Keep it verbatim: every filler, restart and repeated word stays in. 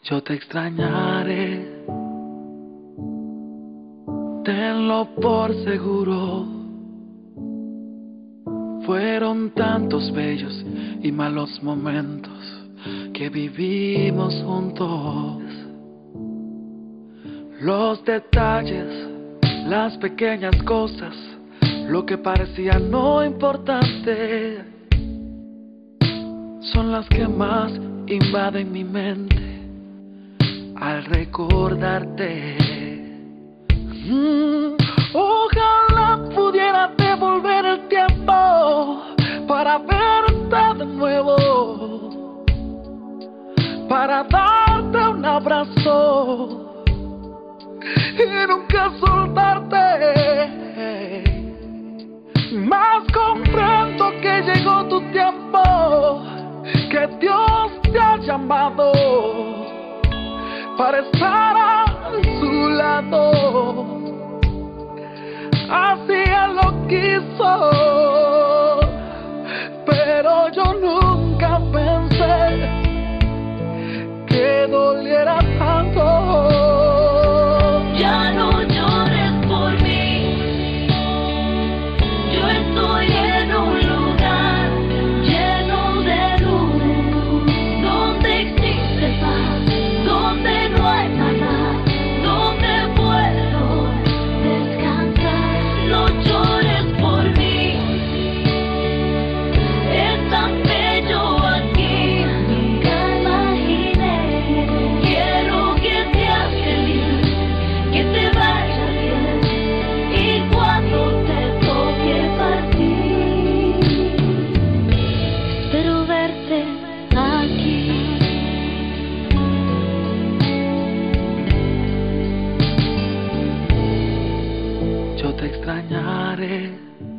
Yo te extrañaré, tenlo por seguro. Fueron tantos bellos y malos momentos que vivimos juntos. Los detalles, las pequeñas cosas, lo que parecía no importante, son las que más invaden mi mente al recordarte. Mm, ojalá pudiera devolver el tiempo para verte de nuevo, para darte un abrazo y nunca soltarte. Mas comprendo que llegó tu tiempo, que Dios te ha llamado para estar a su lado. Así Él lo quiso, pero yo nunca pensé que doliera tanto. Ya no llores por mí, yo estoy en un lugar lleno de luz, donde existe paz, donde no hay maldad, donde puedo descansar. No llores por mí, es tan bello aquí, nunca imaginé. Quiero que seas feliz, que te vaya bien, y cuando te toque partir, espero verte aquí. Yo te extrañaré,